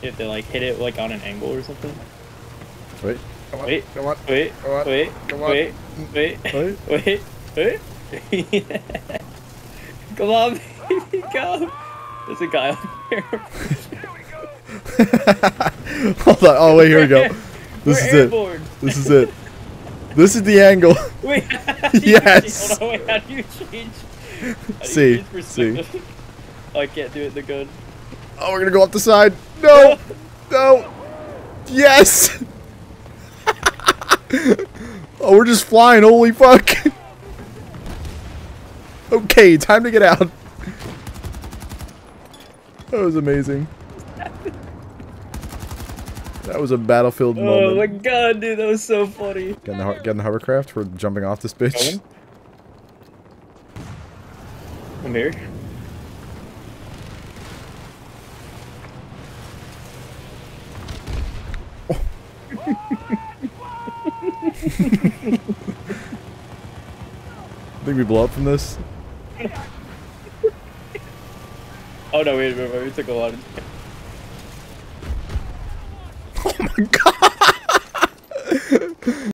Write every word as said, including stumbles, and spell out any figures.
You have to like hit it like on an angle or something. Wait. Come on. Wait. Come on. Wait. Come on. Wait. Come on. Wait. Wait. Wait. Wait. Wait. Come on, baby, go. There's a guy up there. Hold on. Oh wait, here we go. This We're is airborne. it. This is it. This is the angle. Wait. Yes. Hold on, wait, how do you change? How do you See. change perspective? See. Oh, I can't do it in the gun. Oh, we're gonna go up the side. No. No. Yes. Oh, we're just flying. Holy fuck. Okay, time to get out. That was amazing. That was a battlefield Oh moment. my god, dude, that was so funny. Getting the, getting the hovercraft for jumping off this bitch. I'm here. Think we blow up from this? Oh no, wait, wait, wait, we took a lot of... Oh my god!